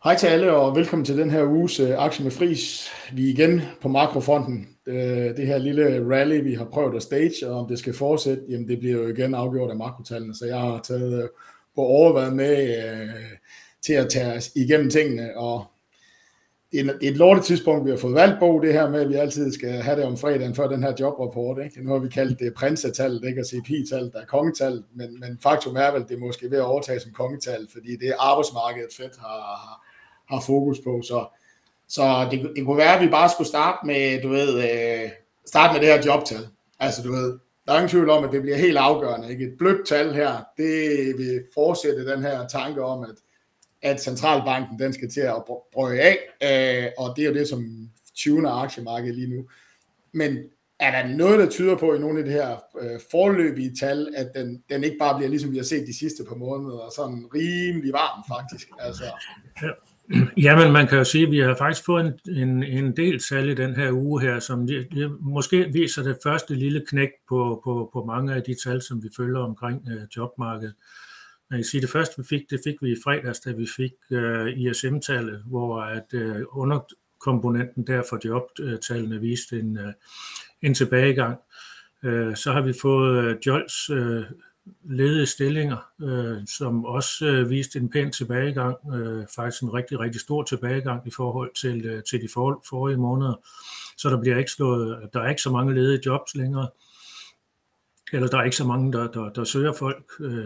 Hej til alle, og velkommen til den her uges Aktie med Friis. Vi er igen på makrofronten. Det her lille rally, vi har prøvet at stage, og om det skal fortsætte, jamen det bliver jo igen afgjort af makrotallene. Så jeg har taget på overvejet med til at tage os igennem tingene. Og det er et lortet tidspunkt, vi har fået valgt på det her med, at vi altid skal have det om fredagen før den her jobrapport. Ikke? Nu har vi kaldt det prinsetallet, ikke? Og CPI-tallet, der er kongetallet, men faktum er vel, det er måske ved at overtage som kongetallet, fordi det er arbejdsmarkedet fedt har fokus på, så det kunne være, at vi bare skulle starte med, starte med det her jobtal. Altså, der er ingen tvivl om, at det bliver helt afgørende, ikke? Et blødt tal her, det vil fortsætte den her tanke om, at centralbanken, den skal til at brøje af, og det er jo det, som 20. aktiemarked lige nu. Men er der noget, der tyder på i nogle af de her foreløbige tal, at den ikke bare bliver, ligesom vi har set de sidste par måneder, sådan rimelig varm faktisk? Altså. Jamen, man kan jo sige, at vi har faktisk fået en del tal i den her uge her, som måske viser det første lille knæk på mange af de tal, som vi følger omkring jobmarkedet. Man kan sige, det første det fik vi i fredags, da vi fik ISM-tallet, hvor at underkomponenten der for jobtallene viste en tilbagegang. Så har vi fået Jols ledige stillinger, som også viste en pæn tilbagegang, faktisk en rigtig, rigtig stor tilbagegang i forhold til de forrige måneder. Så der er ikke så mange ledige jobs længere, eller der er ikke så mange, der søger folk.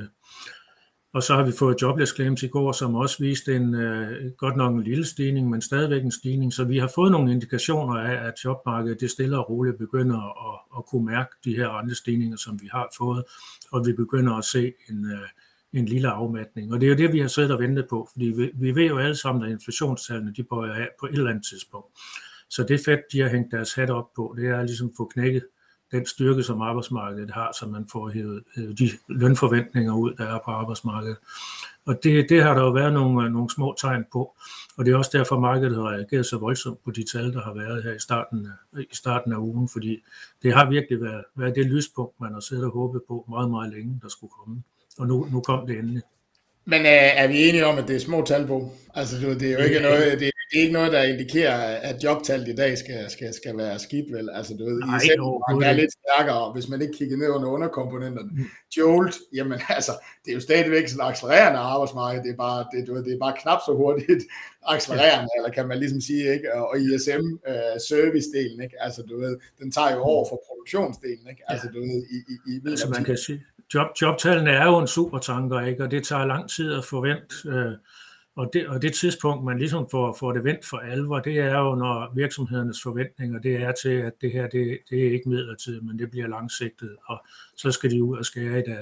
Og så har vi fået jobless claims i går, som også viste godt nok en lille stigning, men stadigvæk en stigning. Så vi har fået nogle indikationer af, at jobmarkedet det stille og roligt begynder at kunne mærke de her rentestigninger, som vi har fået, og vi begynder at se en lille afmatning. Og det er jo det, vi har siddet og ventet på, fordi vi ved jo alle sammen, at inflationstallene de bøjer af på et eller andet tidspunkt. Så det Fed, de har hængt deres hat op på, det er ligesom at få knækket den styrke, som arbejdsmarkedet har, så man får hævet de lønforventninger ud, der er på arbejdsmarkedet. Og det har der jo været nogle små tegn på, og det er også derfor, markedet har reageret så voldsomt på de tal, der har været her i starten af ugen, fordi det har virkelig været det lyspunkt, man har siddet og håbet på meget, meget længe, der skulle komme. Og nu kom det endelig. Men er vi enige om, at det er små tal på? Altså, det er jo ikke noget, det er ikke noget, der indikerer, at jobtallet i dag skal være skidt, vel? Altså, ISM er lidt stærkere, hvis man ikke kigger ned under underkomponenterne. Jolt, jamen altså, det er jo stadigvæk sådan accelererende arbejdsmarked, det er bare knap så hurtigt accelererende, eller kan man ligesom sige, ikke? Og ISM service-delen, ikke? Altså, den tager jo over for produktionsdelen, ikke? Altså, altså, man kan sige, jobtallene er jo en supertanker, ikke? Og det tager lang tid at forvente. Og det tidspunkt, man ligesom får det vendt for alvor, det er jo, når virksomhedernes forventninger, det er til, at det her, det er ikke midlertidigt, men det bliver langsigtet, og så skal de ud og skære i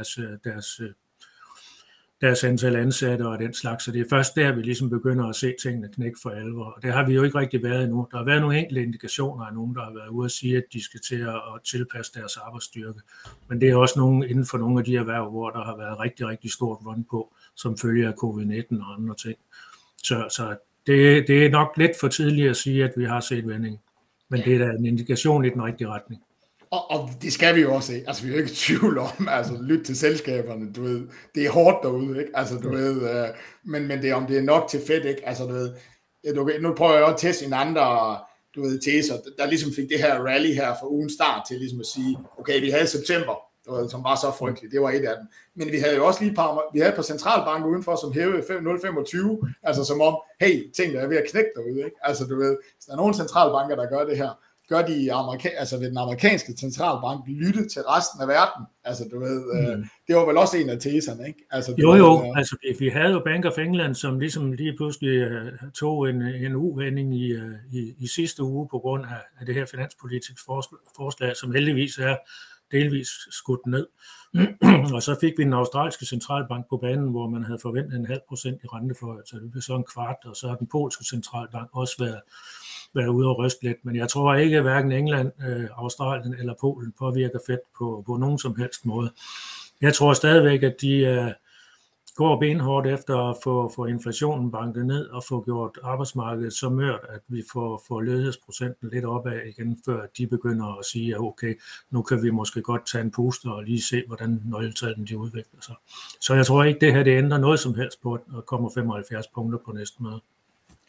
deres antal ansatte og den slags. Så det er først der, vi ligesom begynder at se tingene knække for alvor. Og det har vi jo ikke rigtig været endnu. Der har været nogle enkelte indikationer af nogen, der har været ude at sige, at de skal til at tilpasse deres arbejdsstyrke. Men det er også nogen inden for nogle af de erhverv, hvor der har været rigtig, rigtig stort run på, som følge af covid-19 og andre ting. Så det er nok lidt for tidligt at sige, at vi har set vending. Men det er da en indikation i den rigtige retning. Og det skal vi jo også se. Altså, vi er jo ikke i tvivl om, altså, lyt til selskaberne, det er hårdt derude, ikke? Altså, men det er, om det er nok til Fed, ikke? Altså, nu prøver jeg også at teste en andre, teser, der ligesom fik det her rally her fra ugens start til ligesom at sige, okay, vi havde september, som var så frygteligt, det var et af dem. Men vi havde jo også lige vi havde på centralbanken udenfor, som hævede 0,25, altså som om, hey, tingene er ved at knække derude, ikke? Altså, hvis der er nogle centralbanker, der gør det her, gør de ved den amerikanske centralbank lytte til resten af verden. Altså, det var vel også en af teserne, ikke? Altså, altså vi havde jo Bank of England, som ligesom lige pludselig tog en uvending i sidste uge på grund af det her finanspolitiske forslag, som heldigvis er delvis skudt ned. Og så fik vi den australske centralbank på banen, hvor man havde forventet 0,5% i renteforhøjelse. Det blev så en kvart, og så har den polske centralbank også været ude og ryste lidt. Men jeg tror ikke, at hverken England, Australien eller Polen påvirker Fed på nogen som helst måde. Jeg tror stadigvæk, at de går benhårdt efter at få inflationen banket ned og få gjort arbejdsmarkedet så mørt, at vi får ledighedsprocenten lidt opad igen, før de begynder at sige, at okay, nu kan vi måske godt tage en puster og lige se, hvordan nøgletallene de udvikler sig. Så jeg tror ikke, det her det ændrer noget som helst på, at der kommer 75 punkter på næste møde.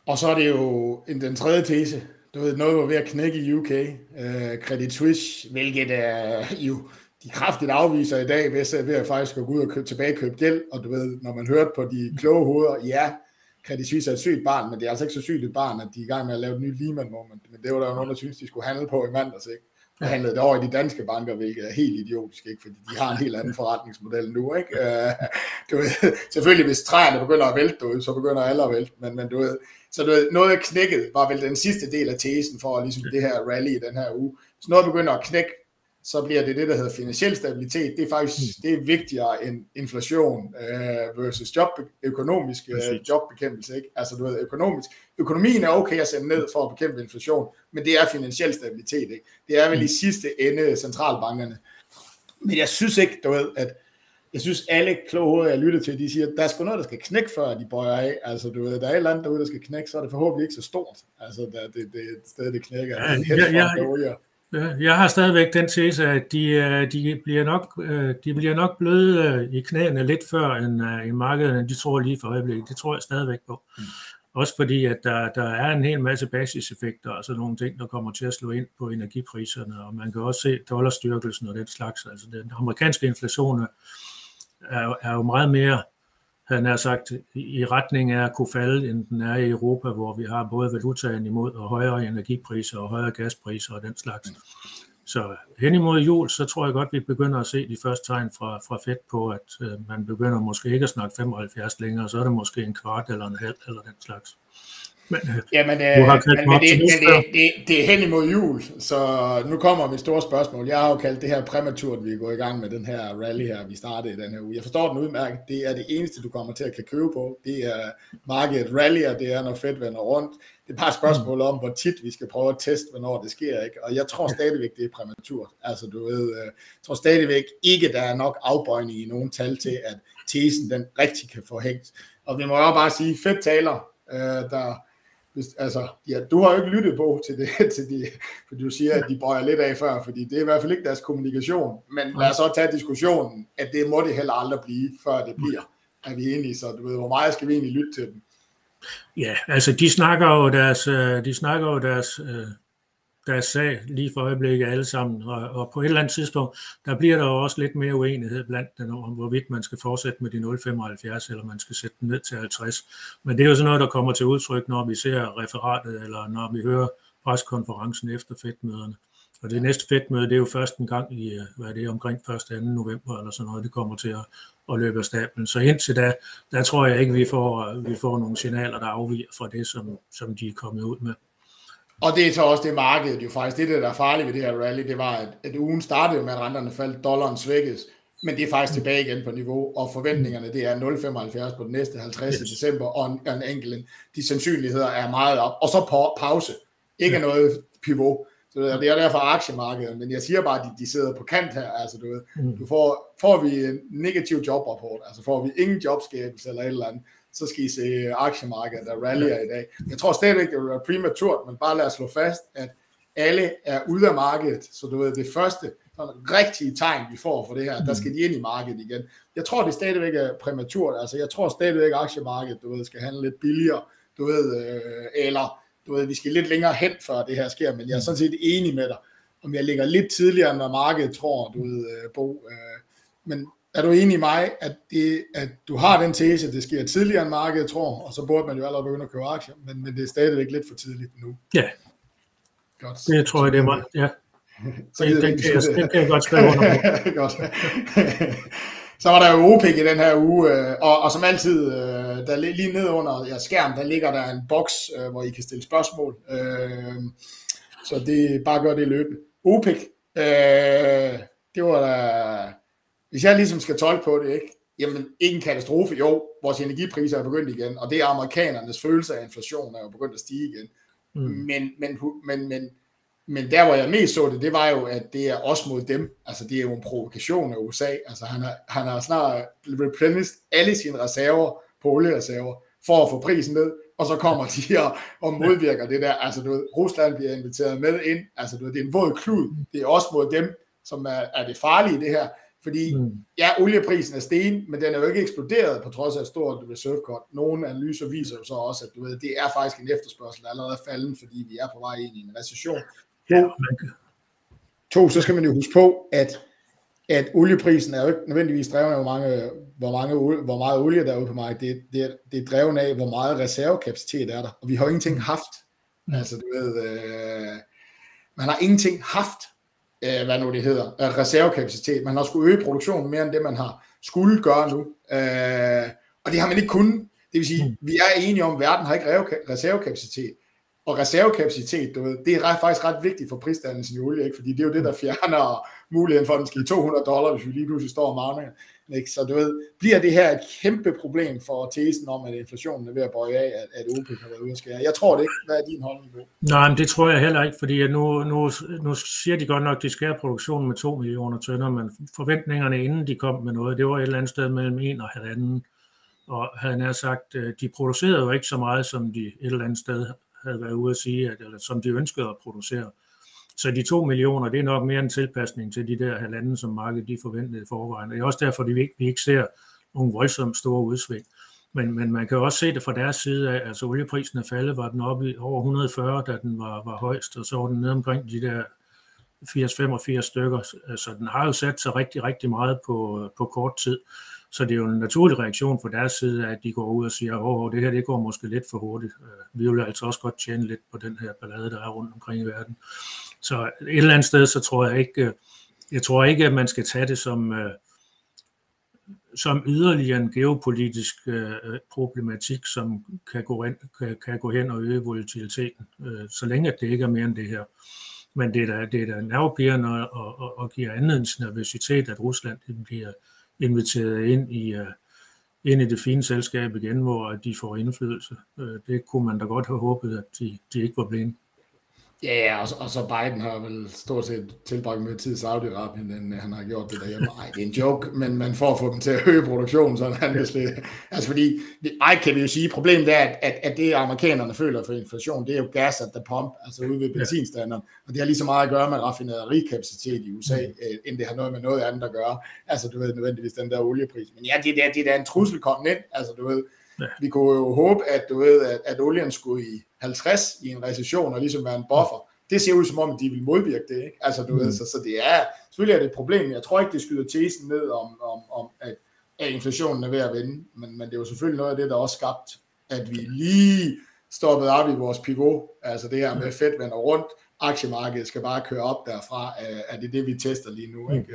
Og så er det jo den tredje tese. Du ved, noget var ved at knække i UK. Credit Suisse, hvilket jo de kraftigt afviser i dag, ved at faktisk gå ud og tilbagekøbe gæld. Og du ved, når man hørte på de kloge hoveder, ja, Credit Suisse er et sygt barn, men det er altså ikke så sygt et barn, at de er i gang med at lave et nyt Lehman Moment. Men det var der jo nogen, der synes, de skulle handle på i mandags, ikke? Og handlede det over i de danske banker, hvilket er helt idiotisk, ikke? Fordi de har en helt anden forretningsmodel nu, ikke? Du ved, selvfølgelig, hvis træerne begynder at vælte, så begynder alle at vælte, men du ved, så du ved, noget knækket var vel den sidste del af tesen for ligesom det her rally i den her uge. Så noget begynder at knække, så bliver det, der hedder finansiel stabilitet. Det er faktisk det er vigtigere end inflation versus økonomisk jobbekæmpelse. Ikke? Altså du ved, økonomien er okay at sætte ned for at bekæmpe inflation, men det er finansiel stabilitet. Ikke? Det er vel i sidste ende centralbankerne. Men jeg synes ikke, du ved, at jeg synes alle kloge hoveder, jeg lytter til, de siger, at der er sgu noget, der skal knække, før de bøjer af. Altså du ved, der er et eller andet derude, der skal knække, så er det forhåbentlig ikke så stort. Altså det sted, det knækker. Jeg har stadigvæk den tese, at de bliver nok bløde i knæene lidt før end i markedet, de tror lige for øjeblikket. Det tror jeg stadigvæk på. Også fordi, at der er en hel masse basiseffekter og sådan nogle ting, der kommer til at slå ind på energipriserne, og man kan også se dollarstyrkelsen og den slags. Altså den amerikanske inflation er jo meget mere, han har sagt, i retning af at kunne falde, end den er i Europa, hvor vi har både valutaen imod og højere energipriser og højere gaspriser og den slags. Så hen imod jul, så tror jeg godt, vi begynder at se de første tegn fra Fed på, at man begynder måske ikke at snakke 75 længere, så er det måske en kvart eller en halv eller den slags. Men det er hen imod jul, så nu kommer mit store spørgsmål. Jeg har jo kaldt det her præmaturt, vi er gået i gang med den her rally her, vi startede i den her uge. Jeg forstår den udmærket. Det er det eneste, du kommer til at kan købe på. Det er markedet rallyer, det er når Fed vender rundt. Det er bare et spørgsmål om, hvor tit vi skal prøve at teste, hvornår det sker. Ikke? Og jeg tror stadigvæk, det er præmaturt. Altså du ved, jeg tror stadigvæk ikke, der er nok afbøjning i nogle tal til, at tesen den rigtig kan få hængt. Og vi må jo bare sige, Fed taler, altså, ja, du har jo ikke lyttet på til det, fordi du siger, at de bøjer lidt af før, fordi det er i hvert fald ikke deres kommunikation, men lad os så tage diskussionen, at det må det heller aldrig blive, før det bliver, er vi enige, så du ved, hvor meget skal vi egentlig lytte til dem? Ja, altså de snakker jo deres sag lige for øjeblikket alle sammen, og på et eller andet tidspunkt, der bliver der jo også lidt mere uenighed blandt dem om, hvorvidt man skal fortsætte med de 0,75, eller man skal sætte den ned til 50. Men det er jo sådan noget, der kommer til udtryk, når vi ser referatet, eller når vi hører preskonferencen efter Fed-møderne. Og det næste Fed-møde, det er jo først en gang i, omkring 1. og 2. november, eller sådan noget, det kommer til at løbe af stablen. Så indtil der tror jeg ikke, vi får nogle signaler, der afviger fra det, som de er kommet ud med. Og det er så også det markedet jo faktisk. Det der er farligt ved det her rally, det var, at ugen startede med, at renterne faldt, dollaren svækkes, men det er faktisk tilbage igen på niveau, og forventningerne, det er 0,75 på den næste 50. december, og en enkelt. De sandsynligheder er meget op. Og så pause. Ikke noget pivot. Så det er derfor aktiemarkedet, men jeg siger bare, at de sidder på kant her. Altså, du ved, får vi en negativ jobrapport, altså får vi ingen jobskabelse eller et eller andet, så skal I se aktiemarkedet, der rallyer i dag. Jeg tror stadigvæk, det vil være prematurt, men bare lad os slå fast, at alle er ude af markedet, så du ved, det første rigtige tegn, vi får for det her, der skal de ind i markedet igen. Jeg tror, det stadigvæk er præmaturt, altså jeg tror stadigvæk, at aktiemarkedet, du ved, skal handle lidt billigere, du ved, eller du ved, vi skal lidt længere hen, før det her sker, men jeg er sådan set enig med dig, om jeg ligger lidt tidligere, når markedet tror, du ved, Bo, men er du enig i mig, at du har den tese, det sker tidligere end markedet tror, og så burde man jo allerede begynde at købe aktier, men det er stadigvæk lidt for tidligt nu. Ja, godt. Det tror jeg, det er meget, ja. Så det kan jeg godt skrive under på. Godt. Så var der jo OPEC i den her uge, og som altid, der lige nede under jeres skærm, der ligger der en boks, hvor I kan stille spørgsmål. Så det bare gør det løbende. OPEC, det var der... Hvis jeg ligesom skal tolke på det, ikke? Jamen, ikke en katastrofe. Jo, vores energipriser er begyndt igen, og det er amerikanernes følelse af inflation er jo begyndt at stige igen. Men der, hvor jeg mest så det var jo, at det er os mod dem. Altså, det er jo en provokation af USA. Altså, han har snart replenished alle sine reserver på oliereserver for at få prisen ned, og så kommer de og modvirker det der. Altså, du ved, Rusland bliver inviteret med ind. Altså, du ved, det er en våd klud. Det er os mod dem, som er det farlige i det her. Fordi ja, olieprisen er steget, men den er jo ikke eksploderet på trods af et stort reserve-cut. Nogle analyser viser jo så også, at det er faktisk en efterspørgsel, der allerede er falden, fordi vi er på vej ind i en recession. Så skal man jo huske på, at olieprisen er jo ikke nødvendigvis drevet af, hvor meget olie der er ude på markedet. Det er drevet af, hvor meget reservekapacitet er der. Og vi har jo ingenting haft. Altså, man har ingenting haft, hvad nu det hedder, reservekapacitet. Man har skulle øge produktionen mere end det, man har skulle gøre nu. Og det har man ikke kunnet. Det vil sige, vi er enige om, at verden har ikke reservekapacitet. Og reservekapacitet, det er faktisk ret vigtigt for prisdannelsen i olie, ikke? Fordi det er jo det, der fjerner muligheden for, at den skal i $200, hvis vi lige pludselig står og mangler. Så bliver det her et kæmpe problem for tesen om, at inflationen er ved at bøje af, at OPEC har været ude at skære. Jeg tror det ikke. Hvad er din holdning på? Nej, men det tror jeg heller ikke, fordi nu siger de godt nok, at de skærer produktionen med 2 millioner tønder, men forventningerne inden de kom med noget, det var et eller andet sted mellem 1 og 1,5. Og havde nær sagt, de producerede jo ikke så meget, som de et eller andet sted havde været ude at sige, eller som de ønskede at producere. Så de 2 millioner, det er nok mere en tilpasning til de der 1,5, som markedet de forventede i forvejen. Og det er også derfor, at vi ikke ser nogle voldsomt store udsving. Men man kan jo også se det fra deres side af, altså olieprisen er faldet, var den oppe i over 140, da den var højst, og så var den nede omkring de der 80-85 stykker. Så den har jo sat sig rigtig, rigtig meget på kort tid. Så det er jo en naturlig reaktion fra deres side, at de går ud og siger, det her det går måske lidt for hurtigt. Vi vil altså også godt tjene lidt på den her ballade, der er rundt omkring i verden. Så et eller andet sted, så tror jeg ikke, at man skal tage det som yderligere en geopolitisk problematik, som kan gå hen og øge volatiliteten, så længe det ikke er mere end det her. Men det er da nervepirrende og giver anledning til nervøsitet, at Rusland bliver inviteret ind i det fine selskab igen, hvor de får indflydelse. Det kunne man da godt have håbet, at de ikke var blinde. Ja, og så Biden har vel stort set tilbragt med tid i Saudi-Arabien, end han har gjort det derhjemme. Nej, det er en joke, men man får at få dem til at øge produktionen, sådan han kan slet. Altså fordi, kan vi jo sige, problemet er, at det amerikanerne føler for inflation, det er jo gas at the pump, altså ude ved benzinstanderen, og det har lige så meget at gøre med raffinerikapacitet i USA, end det har noget med noget andet at gøre. Altså du ved nødvendigvis den der oliepris. Men ja, det er en trussel kommet ind, altså du ved. Vi kunne jo håbe, at olien skulle i 50 i en recession og ligesom være en buffer. Det ser ud som om, de vil modvirke det, ikke? Altså, så det er, selvfølgelig er det et problem. Jeg tror ikke, det skyder tesen ned om at inflationen er ved at vende, men det er jo selvfølgelig noget af det, der også skabt, at vi lige stoppede op i vores pivot. Altså det her med Fed vender rundt, aktiemarkedet skal bare køre op derfra, er det vi tester lige nu, ikke?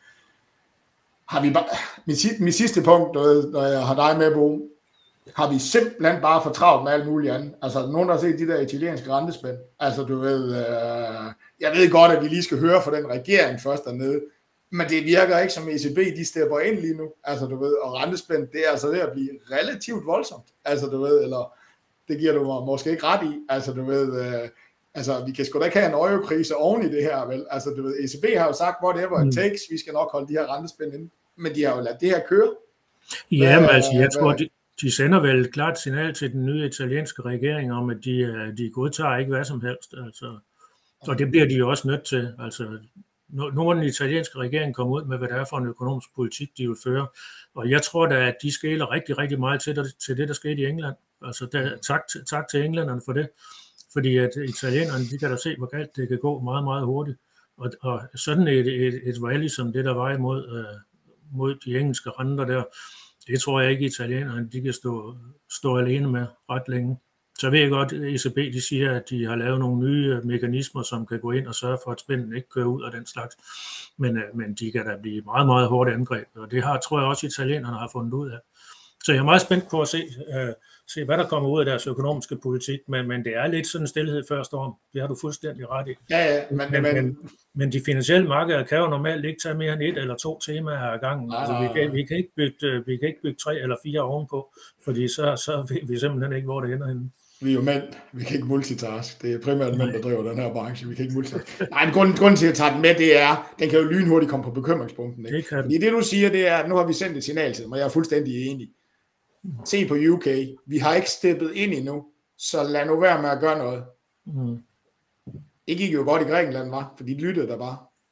Har vi bare, mit sidste punkt, når jeg har dig med, Bo, har vi simpelthen bare for travlt med alt muligt andet. Altså, nogen der har set de der italienske rentespænd. Altså, du ved, jeg ved godt, at vi lige skal høre fra den regering først dernede, men det virker ikke som ECB, de stepper ind lige nu. Altså, du ved, og rentespænd, det er altså ved at blive relativt voldsomt. Altså, du ved, eller det giver du mig måske ikke ret i. Altså, du ved, altså, vi kan sgu da ikke have en eurokrise oven i det her, vel? Altså, du ved, ECB har jo sagt, whatever it takes, vi skal nok holde de her rentespænd inde, men de har jo ladet det her køre. Ja, men altså, jeg tror, de sender vel et klart signal til den nye italienske regering om, at de godtager ikke hvad som helst. Altså, og det bliver de jo også nødt til. Altså, når den italienske regering kommer ud med, hvad det er for en økonomisk politik, de vil føre. Og jeg tror da, at de skæler rigtig, rigtig meget til det, der skete i England. Altså, tak til englænderne for det. Fordi at italienerne, de kan da se, hvor galt det kan gå meget, meget hurtigt. Og sådan et rally som det, der var mod de engelske renter der, det tror jeg ikke, italienerne de kan stå alene med ret længe. Så ved jeg godt, at ECB de siger, at de har lavet nogle nye mekanismer, som kan gå ind og sørge for, at spænden ikke kører ud af den slags. Men de kan da blive meget, meget hårdt angrebet, og det tror jeg også, italienerne har fundet ud af. Så jeg er meget spændt på at se hvad der kommer ud af deres økonomiske politik, men det er lidt sådan en stillhed før storm. Det har du fuldstændig ret i. Ja, men de finansielle markeder kan jo normalt ikke tage mere end 1 eller 2 temaer ad gangen. Altså, vi kan ikke bygge 3 eller 4 ovenpå, fordi så ved vi simpelthen ikke, hvor det ender henne. Vi er jo mænd, vi kan ikke multitask. Det er primært mænd, der driver den her branche. Vi kan ikke multitask. Nej, grunden til at tage den med, det er, den kan jo lynhurtigt komme på bekymringspunkten. Ikke? Fordi det du siger, det er, nu har vi sendt et signal til dem, og jeg er fuldstændig enig. Se på UK. Vi har ikke steppet ind endnu, så lad nu være med at gøre noget. Det gik jo godt i Grækenland, var, for de lyttede der bare.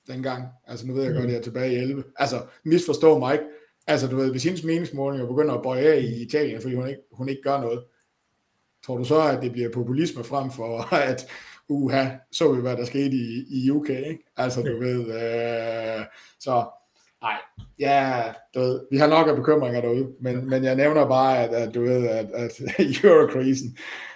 dengang. Altså nu ved jeg godt, jeg er tilbage i 11. Altså misforstå mig ikke. Altså du ved, hvis hendes meningsmålinger begynder at bøje af i Italien, fordi hun ikke gør noget, tror du så, at det bliver populisme frem for, at så vi, hvad der skete i UK, ikke? Altså du ved, så nej, ja, du ved, vi har nok af bekymringer derude, men jeg nævner bare, at du ved, at Eurokrisen,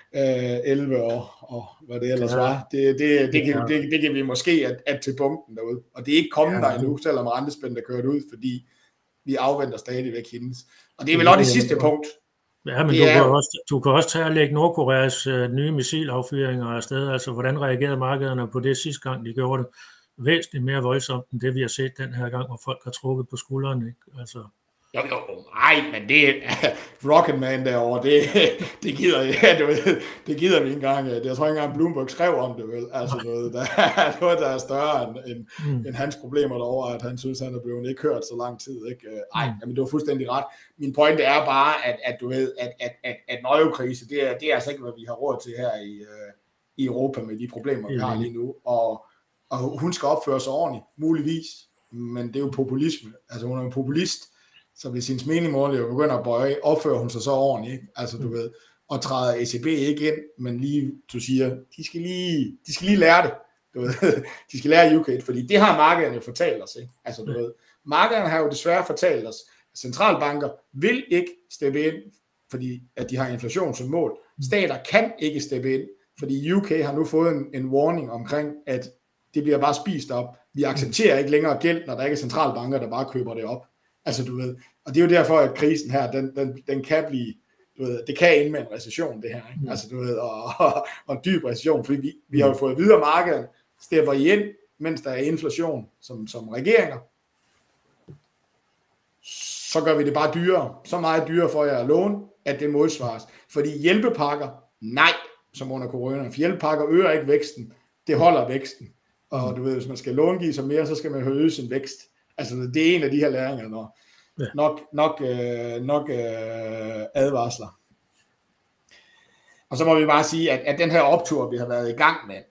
11 år, og hvad det ellers var, det kan vi måske at til punkten derude, og det er ikke kommet der endnu, selvom rentespænden er kørt ud, fordi vi afventer stadigvæk hendes. Og det er vel også det sidste punkt. Ja, men du kan også tage og lægge Nordkoreas nye missilaffyringer afsted. Altså, hvordan reagerede markederne på det sidste gang, de gjorde det? Væsentligt mere voldsomt end det, vi har set den her gang, hvor folk har trukket på skuldrene, ikke? Altså. Jo, nej, men det Rocketman derovre, det gider jeg, du ved, det gider vi ikke engang. Jeg tror ikke engang Bloomberg skrev om det, vel? Altså noget, der er større end hans problemer derovre, at han synes, han er blevet ikke hørt så lang tid, ikke? Men du har fuldstændig ret. Min pointe er bare, at du ved, at nøjekrise, det er altså ikke, hvad vi har råd til her i Europa med de problemer, vi har lige nu, og hun skal opføre sig ordentligt, muligvis, men det er jo populisme. Altså hun er en populist, så hvis hendes meningsmålinger begynder at bøje, opfører hun sig så ordentligt, ikke? Altså du ved, og træder ECB ikke ind, men lige, du siger, de skal lige lære det, du ved, de skal lære UK, fordi det har markederne jo fortalt os, ikke? Altså du ved, markederne har jo desværre fortalt os, at centralbanker vil ikke steppe ind, fordi at de har inflation som mål. Stater kan ikke steppe ind, fordi UK har nu fået en warning omkring, at det bliver bare spist op. Vi accepterer ikke længere gæld, når der ikke er centralbanker, der bare køber det op. Altså du ved, og det er jo derfor, at krisen her, den kan blive, du ved, det kan ende med en recession, det her, ikke? Altså du ved, og en dyb recession, fordi vi har jo fået videre markedet, stepper i ind, mens der er inflation som regeringer, så gør vi det bare dyrere, så meget dyrere for jer at låne, at det modsvares. Fordi hjælpepakker, nej, som under corona, for hjælpepakker øger ikke væksten, det holder væksten. Og du ved, hvis man skal långive sig mere, så skal man øge sin vækst. Altså det er en af de her læringer, når nok advarsler. Og så må vi bare sige, at den her optur, vi har været i gang med,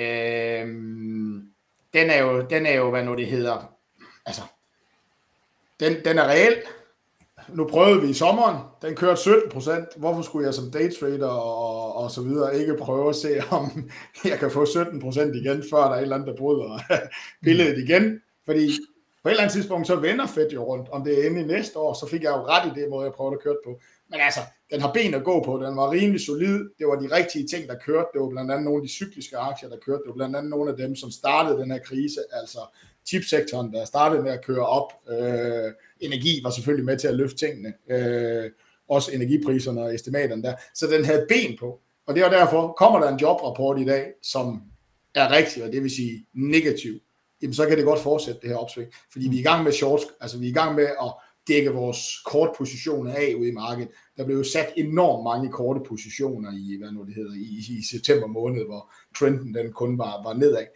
den er jo, hvad nu det hedder, altså, den er reel. Nu prøvede vi i sommeren, den kørte 17%. Hvorfor skulle jeg som daytrader og så videre ikke prøve at se, om jeg kan få 17% igen, før der er et eller andet, der bryder billedet igen? Fordi på et eller andet tidspunkt, så vender Fed jo rundt. Om det er inde i næste år, så fik jeg jo ret i det måde, jeg prøvede at køre på. Men altså, den har ben at gå på. Den var rimelig solid. Det var de rigtige ting, der kørte. Det var blandt andet nogle af de cykliske aktier, der kørte. Det var blandt andet nogle af dem, som startede den her krise. Altså chipsektoren, der startede med at køre op. Energi var selvfølgelig med til at løfte tingene. Også energipriserne og estimaterne der. Så den havde ben på. Og det var derfor, kommer der en jobrapport i dag, som er rigtig, og det vil sige negativ, jamen så kan det godt fortsætte det her opsving. Fordi vi er i gang med short, altså vi er i gang med at dække vores kortpositioner af ude i markedet. Der blev jo sat enormt mange korte positioner i, hvad nu det hedder, i september måned, hvor trenden den kun var nedad.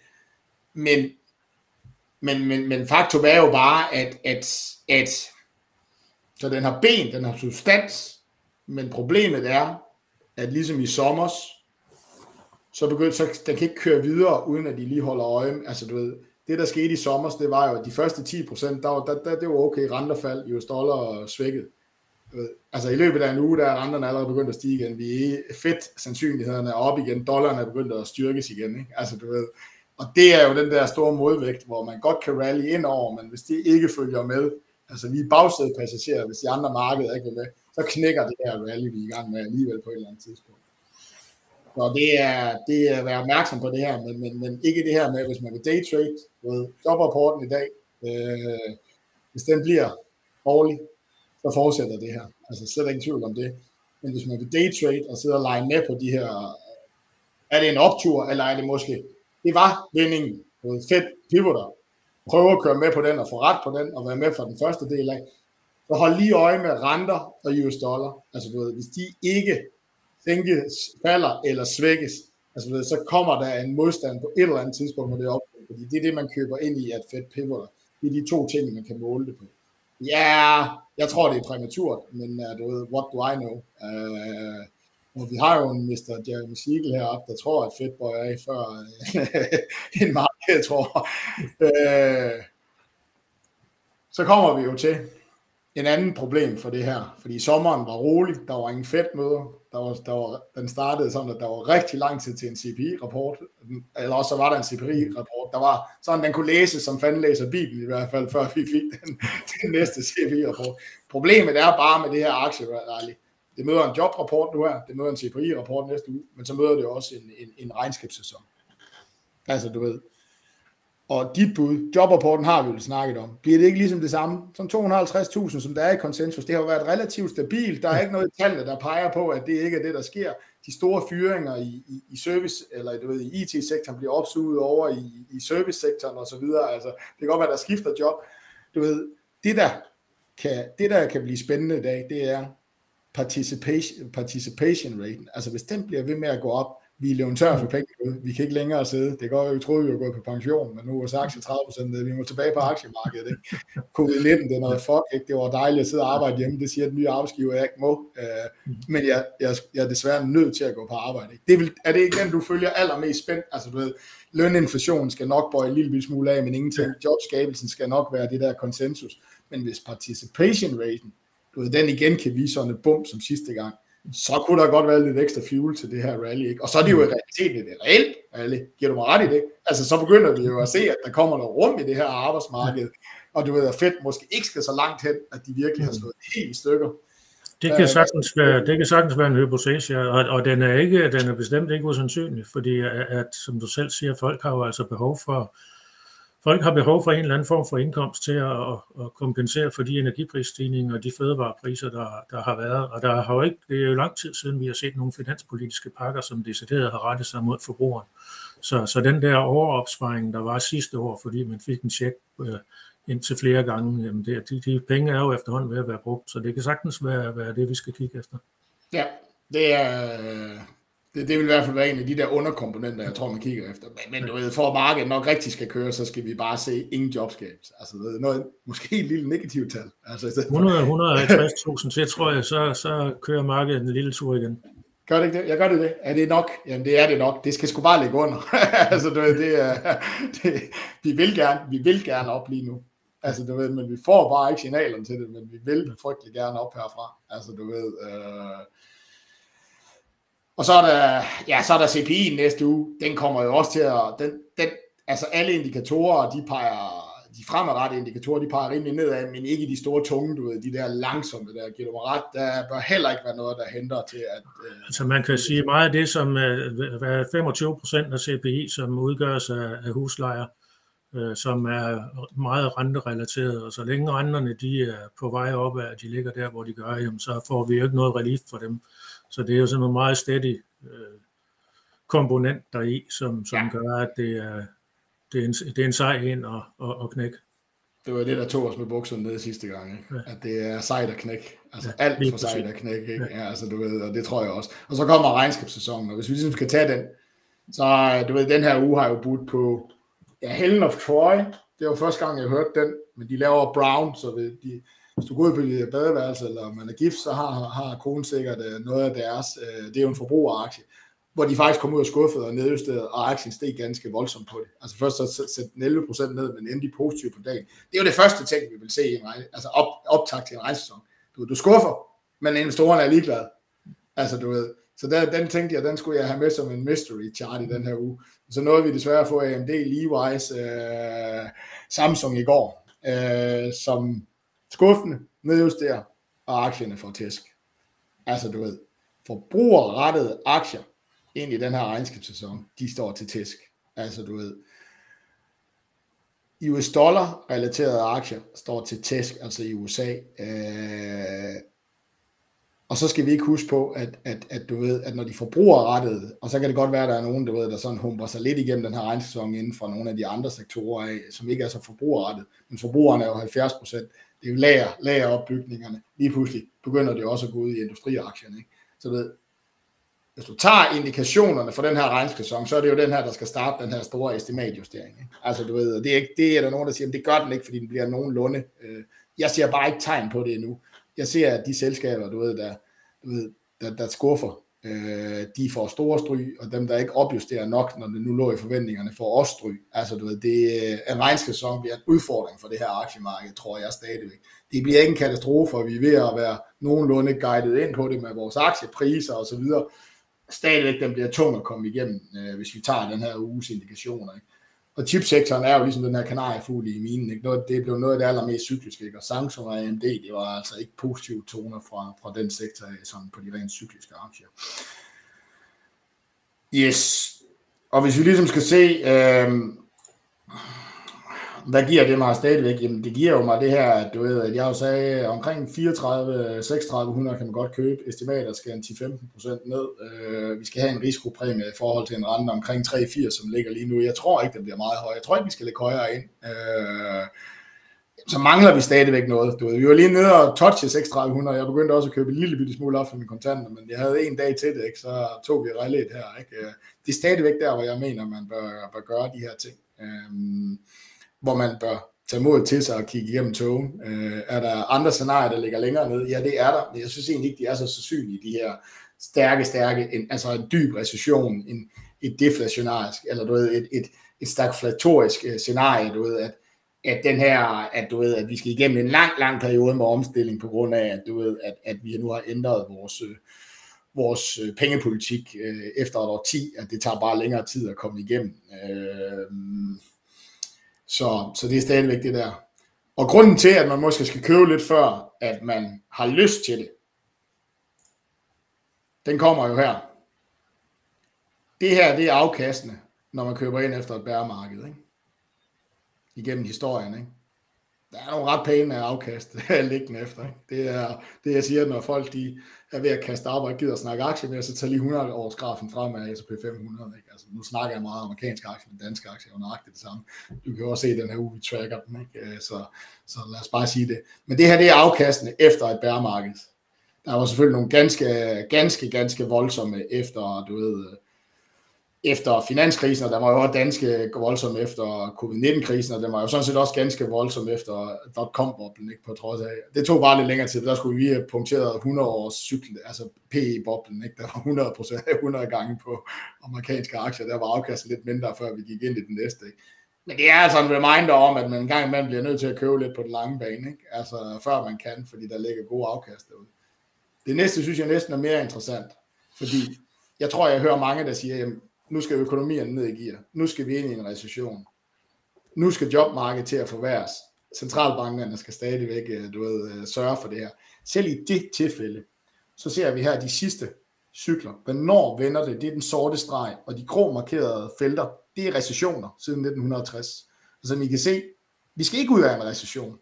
Men faktum er jo bare, at så den har ben, den har substans, men problemet er, at ligesom i sommers, så den kan ikke køre videre, uden at de lige holder øje. Altså du ved, det der skete i sommer, det var jo, at de første 10%, det var okay, rentefald, US dollar svækket. Altså i løbet af en uge, der er renterne allerede begyndt at stige igen. Vi er fedt, sandsynlighederne er op igen, dollaren er begyndt at styrkes igen, ikke? Altså du ved, og det er jo den der store modvægt, hvor man godt kan rally ind over, men hvis det ikke følger med, altså vi er bagsædepassagerer, hvis de andre markeder ikke er med, så knækker det her rally, vi er i gang med alligevel på et eller andet tidspunkt. Så det er at være opmærksom på det her, men ikke det her med, hvis man vil daytrade, jobrapporten i dag, hvis den bliver dårlig, så fortsætter det her. Altså slet ingen tvivl om det. Men hvis man vil daytrade og sidde og lege med på de her, er det en optur, eller er det måske, det var vendingen, fedt pivoter, prøve at køre med på den og få ret på den, og være med for den første del af, så hold lige øje med renter og US dollar. Altså du ved, hvis de ikke sænkes, falder eller svækkes, altså så kommer der en modstand på et eller andet tidspunkt, når det er op, fordi det er det, man køber ind i, at Fed pivoter. Det er de to ting, man kan måle det på. Ja, jeg tror, det er præmaturt, men du ved, what do I know? Og vi har jo en Mr. Jeremy Siegel heroppe, der tror, at Fed bøjer af før en marked jeg tror. Så kommer vi jo til en anden problem for det her, fordi sommeren var rolig, der var ingen Fed-møder, den startede sådan, at der var rigtig lang tid til en CPI-rapport, eller også så var der en CPI-rapport, der var sådan, den kunne læse, som fanden læser Bibelen i hvert fald, før vi fik den næste CPI-rapport. Problemet er bare med det her aktierally. Det møder en jobrapport nu her, det møder en CPI-rapport næste uge, men så møder det også en regnskabssæson. Altså, du ved. Og dit bud, jobrapporten har vi jo snakket om. Bliver det ikke ligesom det samme som 250.000, som der er i konsensus? Det har jo været relativt stabilt. Der er ikke noget i tallene, der peger på, at det ikke er det, der sker. De store fyringer i service, eller du ved, i IT-sektoren bliver opsuget over i servicesektoren og så videre. Altså, det kan godt være, der skifter job. Du ved, det der kan blive spændende i dag, det er participation raten. Altså, hvis den bliver ved med at gå op, vi er løbet tør for penge, vi kan ikke længere sidde. Det går jo, vi troede, vi var gået på pension, men nu er vores aktie 30%, vi må tilbage på aktiemarkedet. Ikke? Covid-19, det er noget fuck, ikke? Det var dejligt at sidde og arbejde hjemme, det siger den nye arbejdsgiver, jeg ikke må, men jeg er desværre nødt til at gå på arbejde. Ikke? Er det ikke den, du følger allermest spændt? Altså, du ved, løninflationen skal nok bøje en lille smule af, men ingenting. Jobskabelsen skal nok være det der konsensus. Men hvis participation raten, du ved, den igen kan vise sådan et bump som sidste gang, så kunne der godt være lidt ekstra fuel til det her rally, ikke? Og så er det jo i realiteten et reelt rally. Giver du mig ret i det? Altså, så begynder vi jo at se, at der kommer noget rum i det her arbejdsmarked, og du ved, at Fed måske ikke skal så langt hen, at de virkelig har slået helt i stykker. Det kan sagtens være en hypotese, og den er bestemt ikke usandsynlig, fordi at, som du selv siger, folk har jo altså behov for en eller anden form for indkomst til at kompensere for de energiprisstigninger og de fødevarepriser, der har været. Og der har jo ikke, det er jo lang tid siden, vi har set nogle finanspolitiske pakker, som decideret har rettet sig mod forbrugeren. Så den der overopsparing, der var sidste år, fordi man fik en check indtil flere gange, jamen de penge er jo efterhånden ved at være brugt, så det kan sagtens være det, vi skal kigge efter. Ja, det vil i hvert fald være en af de der underkomponenter, jeg tror, man kigger efter. Men du ved, for at markedet nok rigtig skal køre, så skal vi bare se ingen jobskabelse. Altså noget, måske et lille negativt tal. Altså, 150.000, så tror jeg, så kører markedet en lille tur igen. Gør det ikke det? Jeg gør det. Er det nok? Jamen, det er det nok. Det skal sgu bare ligge under. Altså, du ved, vi vil gerne op lige nu. Altså, du ved, men vi får bare ikke signalerne til det, men vi vil frygtelig gerne op herfra. Altså, du ved... Og så er der CPI næste uge. Den kommer jo også til at... altså alle indikatorer, de fremadrettede indikatorer, de peger rimelig nedad, men ikke de store tunge, du ved, de der langsomme der, giver du mig ret. Der bør heller ikke være noget, der henter til at... Altså man kan sige meget af det, som 25% af CPI, som udgøres af huslejer, som er meget renterelateret, og så længe renterne de er på vej op, at de ligger der, hvor de gør, jamen, så får vi jo ikke noget relief for dem. Så det er jo sådan en meget steady komponent deri, som gør, at det er en sej ind og knæk. Det var det, der tog os med bukserne ned sidste gang, ikke? Ja. At det er sejt at knæk. Altså alt for sejt at knæk, ikke? Ja, altså, du ved, og det tror jeg også. Og så kommer regnskabssæsonen, og hvis vi ligesom skal tage den, så du ved, den her uge har jo budt på Helen of Troy. Det var første gang, jeg hørte den, men de laver Brown, så hvis du går ud på dit badeværelse, eller man er gift, så har konen sikkert noget af deres, det er jo en forbrugeraktie, hvor de faktisk kom ud og skuffede og nedjusteret, og aktien steg ganske voldsomt på det. Altså først så sætte den 11% ned, men endte positivt på dagen. Det er jo det første ting, vi vil se i en altså optakt til en regnsæson. Du skuffer, men investorerne er ligeglade. Altså du ved, så den tænkte jeg, den skulle jeg have med som en mystery chart i den her uge. Så nåede vi desværre at få AMD, Levi's, Samsung i går, som skuffende, nedjusterer, og aktierne får tæsk. Altså du ved, forbrugerrettede aktier ind i den her regnskabssæson, de står til tæsk. Altså du ved, US dollar relaterede aktier står til tæsk, altså i USA. Og så skal vi ikke huske på, at du ved, at når de forbrugerrettede, og så kan det godt være, at der er nogen, du ved, der sådan humper sig lidt igennem den her regnsæson inden for nogle af de andre sektorer af, som ikke er så forbrugerrettet, men forbrugerne er jo 70%. Det er jo lageropbygningerne. Lige pludselig begynder det også at gå ud i industriaktierne, ikke? Så du ved, hvis du tager indikationerne for den her regnskabssæson, så er det jo den her, der skal starte den her store estimatjustering, ikke? Altså du ved, det er der nogen, der siger, at det gør den ikke, fordi den bliver nogenlunde. Jeg ser bare ikke tegn på det endnu. Jeg ser, at de selskaber, der skuffer, de får store stryg, og dem, der ikke opjusterer nok, når det nu lå i forventningerne, får også stryg. Altså, du ved, en regnskabssæson bliver en udfordring for det her aktiemarked, tror jeg stadigvæk. Det bliver ikke en katastrofe, og vi er ved at være nogenlunde guidet ind på det med vores aktiepriser og så videre. Stadigvæk, den bliver tung at komme igennem, hvis vi tager den her uges indikationer, ikke? Og chipsektoren er jo ligesom den her kanariefugl i minen, ikke? Det blev noget af det allermest cykliske, ikke? Og Samsung og AMD, det var altså ikke positive toner fra den sektor, sådan på de rent cykliske aktier. Yes. Og hvis vi ligesom skal se, hvad giver det mig stadigvæk? Jamen, det giver jo mig det her, at du ved, at jeg jo sagde, omkring 34-3600 kan man godt købe. Estimater skal en 10-15% ned. Vi skal have en risikopræmie i forhold til en rente omkring 3,80, som ligger lige nu. Jeg tror ikke, det bliver meget højere. Jeg tror ikke, vi skal lægge højere ind. Så mangler vi stadigvæk noget. Du ved, vi var lige nede og touche 3600. Jeg begyndte også at købe en lille bitte smule op for mine kontanter, men jeg havde en dag til det, ikke? Så tog vi rallyet her, ikke? Det er stadigvæk der, hvor jeg mener, man bør gøre de her ting. Hvor man bør tage mod til sig og kigge igennem togen. Er der andre scenarier, der ligger længere ned? Ja, det er der, men jeg synes egentlig ikke, de er så sandsynlige, de her stærke, altså en dyb recession, et deflationarisk, eller du ved, et stagflatorisk scenarie, du ved, at vi skal igennem en lang periode med omstilling på grund af, at du ved, at vi nu har ændret vores pengepolitik efter et årti, at det tager bare længere tid at komme igennem. Så det er stadigvæk det der. Og grunden til, at man måske skal købe lidt før, at man har lyst til det, den kommer jo her. Det her, det er afkastende, når man køber ind efter et bæremarked, ikke? Igennem historien, ikke? Der er nogle ret pæne afkast liggende efter, ikke? Det er det, jeg siger, når folk de er ved at kaste op og gider at snakke aktier med, så tager lige 100 års grafen frem af S&P 500, ikke? Altså, nu snakker jeg meget amerikanske aktier, men danske aktier er jo nøjagtigt det samme. Du kan også se den her uge, vi tracker den, ikke? Så lad os bare sige det. Men det her, det er afkastende efter et bæremarked. Der var selvfølgelig nogle ganske voldsomme efter, du ved, efter finanskrisen, og der var jo også ganske voldsom efter covid-19-krisen, og der var jo sådan set også ganske voldsom efter dot-com-boblen, ikke, på trods af. Det tog bare lidt længere tid, der skulle vi have punkteret 100 års cykel, altså PE-boblen, ikke, der var 100 gange på amerikanske aktier, der var afkastet lidt mindre, før vi gik ind i den næste, ikke. Men det er altså en reminder om, at man en gang imellem bliver nødt til at købe lidt på den lange bane, ikke, altså før man kan, fordi der ligger gode afkast derude. Det næste synes jeg næsten er mere interessant, fordi jeg tror, jeg hører mange, der siger, jamen, nu skal økonomien ned i gear. Nu skal vi ind i en recession. Nu skal jobmarkedet til at forværres. Centralbankerne skal stadigvæk, du ved, sørge for det her. Selv i det tilfælde, så ser vi her de sidste cykler. Hvornår vender det? Det er den sorte streg, og de grå markerede felter, det er recessioner siden 1960. Så som I kan se, vi skal ikke ud af en recession.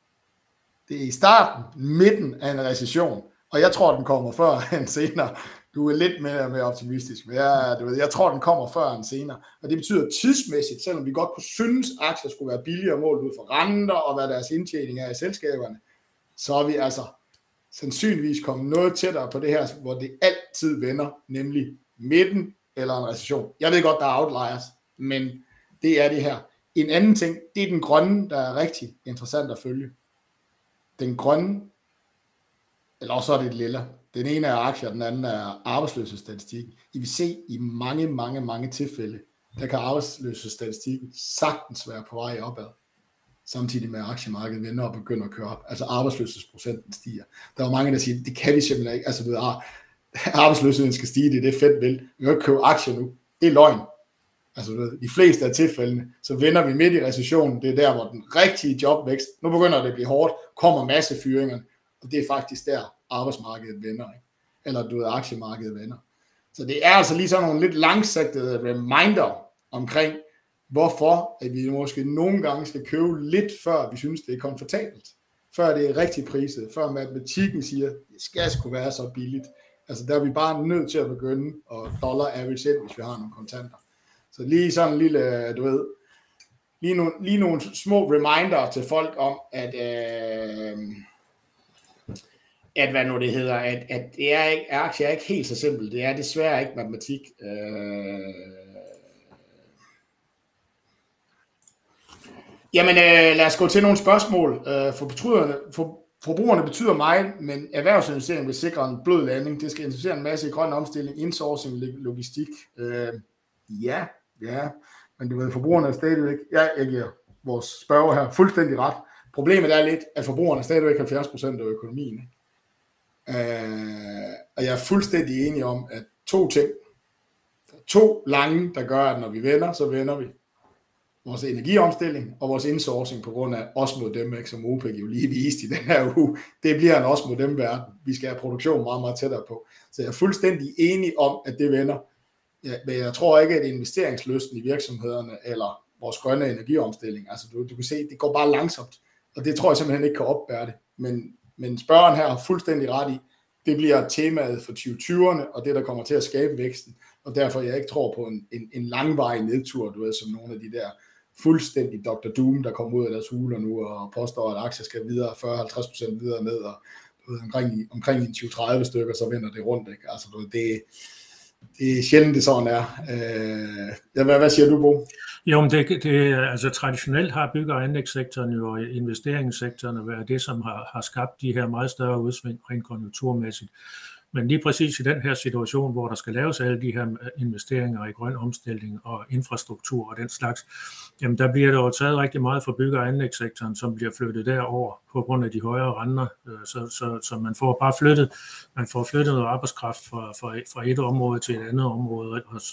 Det er i starten, midten af en recession, og jeg tror, den kommer før end senere. Du er lidt mere optimistisk, men jeg tror, den kommer før end senere. Og det betyder tidsmæssigt, selvom vi godt kunne synes, at aktier skulle være billigere målt ud for renter og hvad deres indtjening er i selskaberne, så er vi altså sandsynligvis kommet noget tættere på det her, hvor det altid vender, nemlig midten eller en recession. Jeg ved godt, der er outliers, men det er det her. En anden ting, det er den grønne, der er rigtig interessant at følge. Den grønne, eller også er det et lilla. Den ene er aktier, den anden er arbejdsløshedsstatistik. I vil se i mange tilfælde, der kan arbejdsløshedsstatistikken sagtens være på vej opad, samtidig med at aktiemarkedet vender og begynder at køre op. Altså arbejdsløshedsprocenten stiger. Der er mange, der siger, det kan vi simpelthen ikke. Altså arbejdsløsheden skal stige, det er fedt vel. Vi kan ikke købe aktier nu. Det er løgn. Altså de fleste af tilfældene, så vender vi midt i recessionen. Det er der, hvor den rigtige jobvækst, nu begynder det at blive hårdt, kommer masse fyringer, og det er faktisk der, arbejdsmarkedet vender, ikke? Eller du ved, aktiemarkedet vender. Så det er altså lige sådan nogle lidt langsigtede reminder omkring, hvorfor at vi måske nogle gange skal købe lidt, før vi synes, det er komfortabelt. Før det er rigtig priset. Før matematikken siger, det skal sgu være så billigt. Altså der er vi bare nødt til at begynde at dollar average ind, hvis vi har nogle kontanter. Så lige sådan en lille, du ved, lige nogle små reminder til folk om, at hvad nu det hedder, at det er ikke, aktier er ikke helt så simpelt. Det er desværre ikke matematik. Jamen, lad os gå til nogle spørgsmål. For Forbrugerne betyder meget, men erhvervsinvestering vil sikre en blød landing. Det skal investere en masse i grøn omstilling, insourcing, logistik. Ja, men du ved, forbrugerne er stadigvæk, jeg giver vores spørger her fuldstændig ret. Problemet er lidt, at forbrugerne er stadigvæk 70% af økonomien. Og jeg er fuldstændig enig om, at 2 ting, 2 lange, der gør, at når vi vender, så vender vi. Vores energiomstilling og vores insourcing på grund af os mod dem, ikke, som OPEC jo lige viste i den her uge, det bliver en os mod dem verden. Vi skal have produktion meget, meget tættere på. Så jeg er fuldstændig enig om, at det vender. Men jeg tror ikke, at investeringslysten i virksomhederne eller vores grønne energiomstilling, altså du kan se, det går bare langsomt, og det tror jeg simpelthen ikke kan opbære det. Men spørgeren her har fuldstændig ret i, det bliver temaet for 2020'erne, og det, der kommer til at skabe væksten, og derfor jeg ikke tror på en langvarig nedtur, du ved, som nogle af de der fuldstændig Dr. Doom, der kommer ud af deres huler nu, og påstår, at aktier skal videre 40-50% videre ned, og du ved, omkring 20-30 stykker, så vender det rundt, ikke? Altså, du ved, det er sjældent, det sådan er. Hvad siger du, Bo? Jo, men altså traditionelt har bygge- og anlægssektoren jo og investeringssektoren været det, som har skabt de her meget større udsving rent konjunkturmæssigt. Men lige præcis i den her situation, hvor der skal laves alle de her investeringer i grøn omstilling og infrastruktur og den slags, jamen der bliver der jo taget rigtig meget fra bygge- og anlægssektoren, som bliver flyttet derover på grund af de højere renter. Så man får bare flyttet noget arbejdskraft fra et område til et andet område, og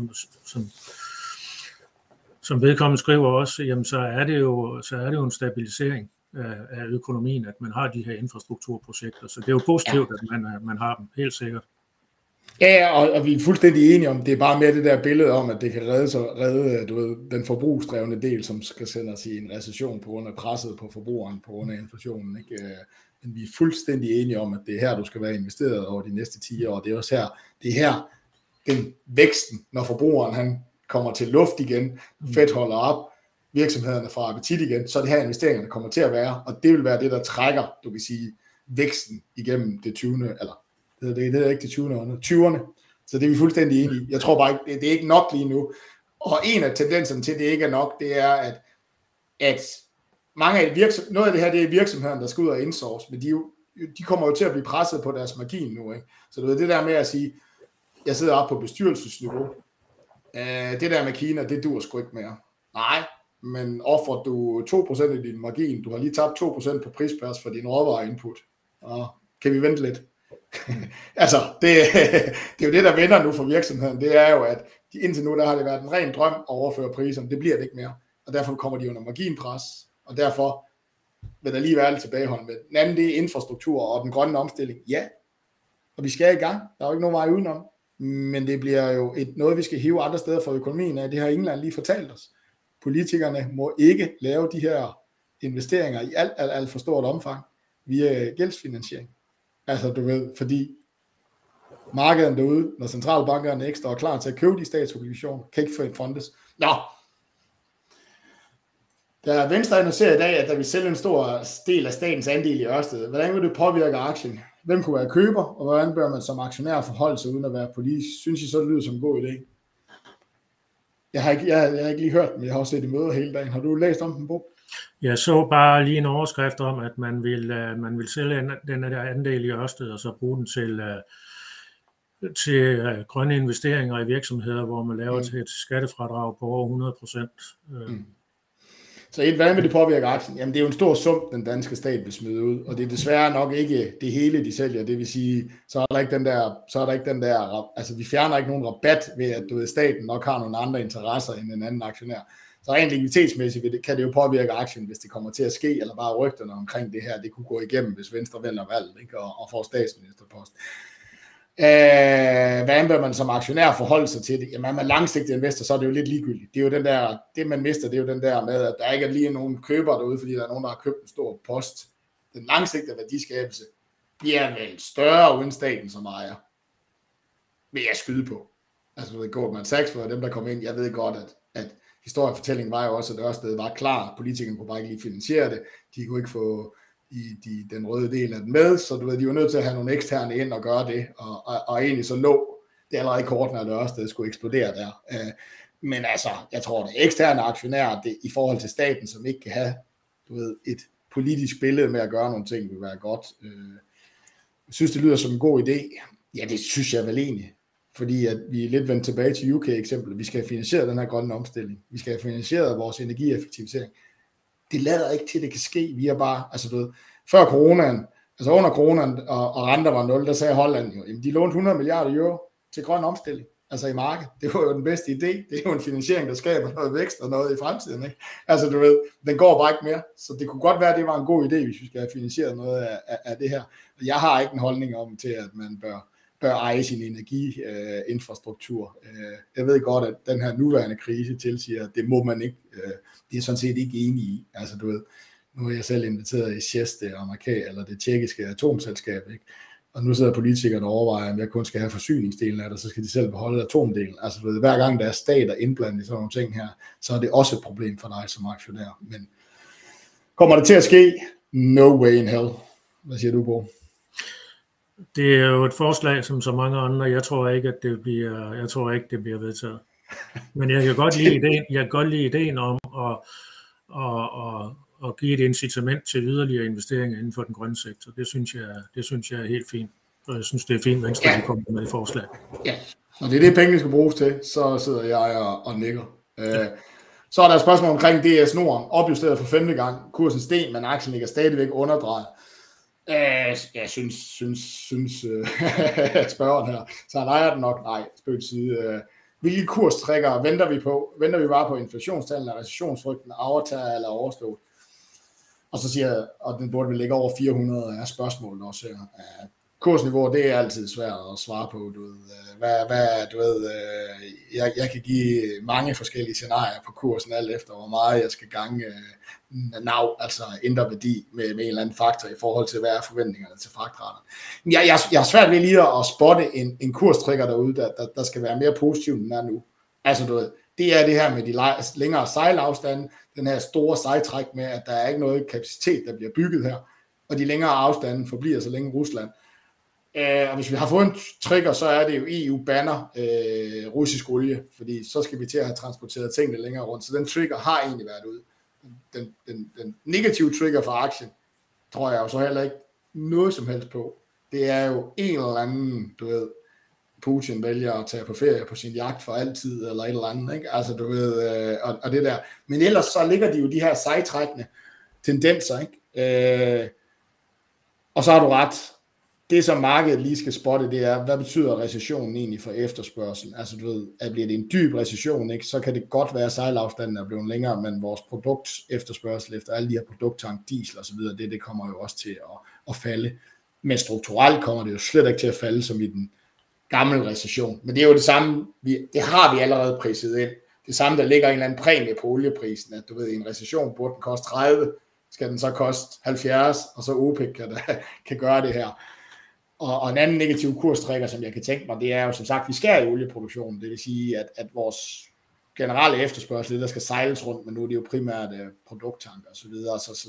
som vedkommende skriver også, jamen så er det jo en stabilisering af økonomien, at man har de her infrastrukturprojekter. Så det er jo positivt, at man har dem, helt sikkert. Ja, og vi er fuldstændig enige om, det er bare mere det der billede om, at det kan redde du ved, den forbrugsdrevne del, som skal sende os i en recession på grund af presset på forbrugeren, på grund af inflationen. Ikke? Men vi er fuldstændig enige om, at det er her, du skal være investeret over de næste 10 år. Det er også her, den væksten, når forbrugeren han kommer til luft igen, Fed holder op, virksomhederne får appetit igen, så er det her investeringerne kommer til at være, og det vil være det, der trækker, du kan sige, væksten igennem det 20. eller det er ikke det 20. 20'erne. Så det er vi fuldstændig enige i. Jeg tror bare ikke, det er ikke nok lige nu. Og en af tendenserne til, at det ikke er nok, det er, at mange af noget af det her, det er virksomhederne, der skal ud og insource, men de kommer jo til at blive presset på deres margin nu, ikke? Så du ved, det der med at sige, jeg sidder oppe på bestyrelsesniveau, det der med Kina, det duer sgu ikke mere. Nej, men offrer du 2% af din margin, du har lige tabt 2% på prispres for din råvareinput, og kan vi vente lidt? Altså, det er jo det, der vender nu for virksomheden, det er jo, at indtil nu, der har det været en ren drøm at overføre priserne, det bliver det ikke mere, og derfor kommer de under marginpres, og derfor vil der lige være lidt tilbagehold med. Den anden, det er infrastruktur og den grønne omstilling, ja, og vi skal i gang, der er jo ikke nogen vej udenom, men det bliver jo noget, vi skal hive andre steder fra økonomien af, det har England lige fortalt os. Politikerne må ikke lave de her investeringer i alt for stort omfang via gældsfinansiering. Altså du ved, fordi markedet derude, når centralbankerne ikke står klar til at købe de statsobligationer, kan ikke fondes. Nå, der Venstre annoncerer i dag, at der vil sælge en stor del af statens andel i Ørsted. Hvordan vil det påvirke aktien? Hvem kunne være køber, og hvordan bør man som aktionær forholde sig uden at være politisk? Synes I så, det lyder som en god idé? Jeg har ikke lige hørt den, jeg har også set i møder hele dagen. Har du læst om den, Bo? Jeg så bare lige en overskrift om, at man vil sælge den der andel i Ørsted, og så bruge den til grønne investeringer i virksomheder, hvor man laver et skattefradrag på over 100%. Så hvordan vil det påvirke aktien? Jamen det er jo en stor sum, den danske stat vil smide ud, og det er desværre nok ikke det hele, de sælger. Det vil sige, så er der ikke den der, altså vi fjerner ikke nogen rabat ved, at du ved, staten nok har nogle andre interesser end en anden aktionær. Så rent likviditetsmæssigt kan det jo påvirke aktien, hvis det kommer til at ske, eller bare rygterne omkring det her, det kunne gå igennem, hvis Venstre vinder valget, ikke? Og får statsministerpost. Hvordan bør man som aktionær forholde sig til det? Jamen er man langsigtet investor, så er det jo lidt ligegyldigt. Det er jo den der, det man mister, det er jo den der med, at der ikke er lige nogen køber derude, fordi der er nogen, der har købt en stor post. Den langsigtede værdiskabelse bliver vel større uden staten som ejer. Vil jeg skyde på. Altså det Goldman Sachs for dem, der kom ind. Jeg ved godt, at historiefortællingen var jo også, at Ørsted var klar. Politikerne kunne bare ikke lige finansiere det. De kunne ikke få den røde del af den med, så du ved, de var nødt til at have nogle eksterne ind og gøre det, og egentlig så lå det allerede i kortene, at Ørsted skulle eksplodere der. Men altså, jeg tror, det eksterne aktionærer, det i forhold til staten, som ikke kan have, du ved, et politisk billede med at gøre nogle ting vil være godt. Jeg synes, det lyder som en god idé. Ja, det synes jeg vel egentlig. Fordi at vi er lidt vendt tilbage til UK-eksemplet. Vi skal have finansieret den her grønne omstilling. Vi skal have finansieret vores energieffektivisering. Det lader ikke til, at det kan ske. Vi er bare, før coronaen, altså under coronaen og renter var 0, der sagde Holland jo, jamen de lånte 100 milliarder euro til grøn omstilling. Altså i markedet. Det var jo den bedste idé. Det er jo en finansiering, der skaber noget vækst og noget i fremtiden. Ikke? Den går bare ikke mere. Så det kunne godt være, at det var en god idé, hvis vi skal have finansieret noget af det her. Jeg har ikke en holdning om til, at man bør eje sin energiinfrastruktur. Jeg ved godt, at den her nuværende krise tilsiger, at det må man ikke. Det er sådan set ikke enig i. Nu er jeg selv inviteret i ČEZ, eller det tjekkiske atomselskab, ikke? Og nu sidder politikerne og overvejer, om jeg kun skal have forsyningsdelen af det, så skal de selv beholde atomdelen. Hver gang der er stater indblandet i sådan nogle ting her, så er det også et problem for dig som aktionær. Men kommer det til at ske? No way in hell. Hvad siger du, Bo? Det er jo et forslag, som så mange andre. Jeg tror ikke, det bliver vedtaget. Men jeg kan godt lide ideen om at give et incitament til yderligere investeringer inden for den grønne sektor. Det synes jeg er helt fint. Og jeg synes, det er fint, Venstre de kommer med et forslag. Ja, og det er det, pengene skal bruges til, så sidder jeg og nikker. Så er der et spørgsmål omkring DS Norden, opjusteret for 5. gang. Kursen steg, men aktien ligger stadigvæk underdrejet. Jeg synes spørgeren her, så han ejer den nok. Nej, spøg til side. Hvilke kurstrækkere venter vi på? Venter vi bare på inflationstallene, recessionsfrygten, aftager eller overstået? Og så siger jeg, og den burde vel ligge over 400 er spørgsmålet også her. Kursniveau, det er altid svært at svare på. Jeg kan give mange forskellige scenarier på kursen, alt efter hvor meget jeg skal gange ændre værdi med en eller anden faktor i forhold til, hvad er forventningerne til fragtrater. Jeg har svært ved lige at spotte en kurstrækker derude, der skal være mere positiv, end den er nu. Det er det her med de længere sejlafstande, den her store sejtræk med, at der er ikke noget kapacitet, der bliver bygget her, og de længere afstande forbliver så længe Rusland. Og hvis vi har fået en trigger, så er det jo EU banner russisk olie, fordi så skal vi til at have transporteret tingene længere rundt. Så den trigger har egentlig været ude. Den negative trigger for aktien, tror jeg jo så heller ikke noget som helst på. Det er jo en eller anden, Putin vælger at tage på ferie på sin jagt for altid, eller et eller andet, ikke? Og det der. Men ellers så ligger de jo de her sejtrækkende tendenser, ikke? Og så har du ret. Det, som markedet lige skal spotte, det er, hvad betyder recessionen egentlig for efterspørgsel? At bliver det en dyb recession, ikke? Så kan det godt være, at sejlafstanden er blevet længere, men vores produkt efterspørgsel efter alle de her produkttank, diesel og så videre, det kommer jo også til at falde. Men strukturelt kommer det jo slet ikke til at falde, som i den gamle recession. Men det er jo det samme, det har vi allerede priset ind. Det samme, der ligger en eller anden præmie på olieprisen, at i en recession burde den koste 30, skal den så koste 70, og så OPEC kan gøre det her. Og en anden negativ kurstrækker, som jeg kan tænke mig, det er jo som sagt, vi skærer i olieproduktionen. Det vil sige, at vores generelle efterspørgsel, der skal sejles rundt, men nu er det jo primært produkttanker og så videre. Så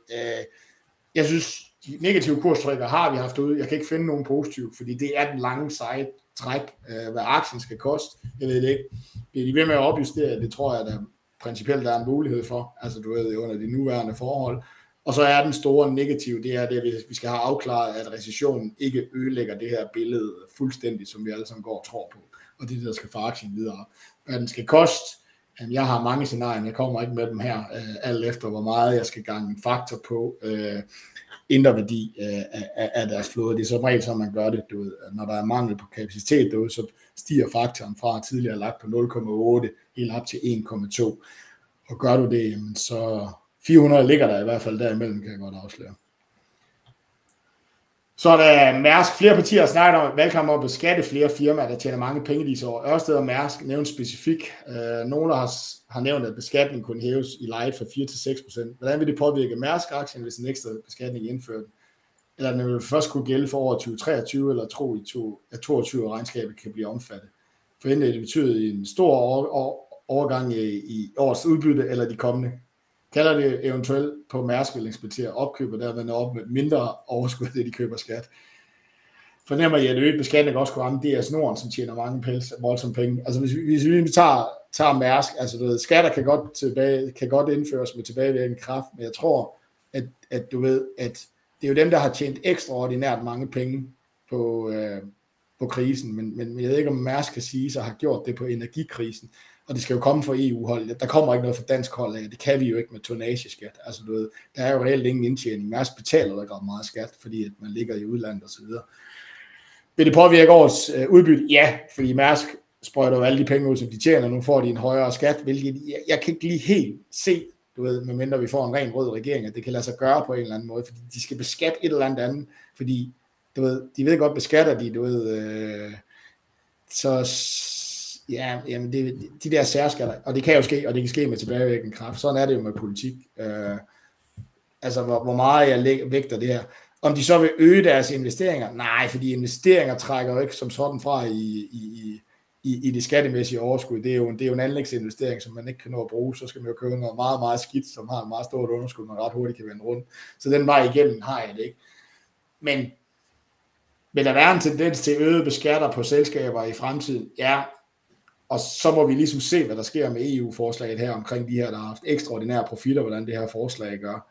jeg synes, de negative kurstrækker har vi haft ude. Jeg kan ikke finde nogen positiv, fordi det er den lange seje træk, hvad aktien skal koste. Jeg ved det ikke. Bliver de ved med at opjustere? Det tror jeg, der principielt der er en mulighed for, under de nuværende forhold. Og så er den store negative, det er det, at vi skal have afklaret, at recessionen ikke ødelægger det her billede fuldstændig, som vi alle sammen går og tror på. Og det er det, der skal få aktien videre. Hvad den skal koste, jeg har mange scenarier, jeg kommer ikke med dem her, alt efter hvor meget jeg skal gange en faktor på indre værdi af deres flåde. Det er som regel, så man gør det, når der er mangel på kapacitet derude, så stiger faktoren fra tidligere lagt på 0,8 helt op til 1,2. Og gør du det, så 400 ligger der i hvert fald derimellem, kan jeg godt afsløre. Så er der Mærsk. Flere partier har snakket om valgkamp om at beskatte flere firmaer, der tjener mange penge disse år. Ørsted og Mærsk nævnt specifikt. Nogle har nævnt, at beskatningen kunne hæves i lejet fra 4-6%. Hvordan vil det påvirke Mærsk-aktien, hvis en ekstra beskatning indført? Eller den vil først kunne gælde for over 2023, eller tro i 2022 regnskabet kan blive omfattet? For enten det betyder en stor overgang i årets udbytte, eller de kommende. Kalder det eventuelt på Mærsk vil eksportere opkøb, og derved op med mindre overskud, det de køber skat. Fornemmer I, at øget beskatning også kunne ramme DS Norden, som tjener mange voldsomme penge? Altså hvis vi tager Mærsk, skatter kan godt indføres med tilbagevirkende kraft, men jeg tror, at du ved, at det er jo dem, der har tjent ekstraordinært mange penge på krisen, men jeg ved ikke, om Mærsk kan sige, så har gjort det på energikrisen, og det skal jo komme fra EU-hold. Der kommer ikke noget fra dansk hold af, det kan vi jo ikke med tonnageskat. Altså du ved, der er jo reelt ingen indtjening. Mærsk betaler der godt meget skat, fordi at man ligger i udlandet og så videre. Vil det påvirke årets udbytte? Ja, fordi Mærsk sprøjter jo alle de penge ud, som de tjener. Nu får de en højere skat, hvilket jeg kan ikke lige helt se, du ved, medmindre vi får en ren rød regering, at det kan lade sig gøre på en eller anden måde, fordi de skal beskatte et eller andet, fordi du ved, de ved godt beskatter de, du ved, så ja, jamen de der særskatter, og det kan jo ske, og det kan ske med tilbagevirkende kraft. Sådan er det jo med politik. Altså, hvor meget jeg vægter det her. Om de så vil øge deres investeringer? Nej, fordi investeringer trækker jo ikke som sådan fra i det skattemæssige overskud. Det er jo en anlægsinvestering, som man ikke kan nå at bruge. Så skal man jo købe noget meget, meget skidt, som har en meget stort underskud, man ret hurtigt kan vende rundt. Så den vej igennem har jeg det ikke. Men vil der være en tendens til øget beskatter på selskaber i fremtiden? Ja, og så må vi ligesom se, hvad der sker med EU-forslaget her omkring de her, der har haft ekstraordinære profitter, hvordan det her forslag gør.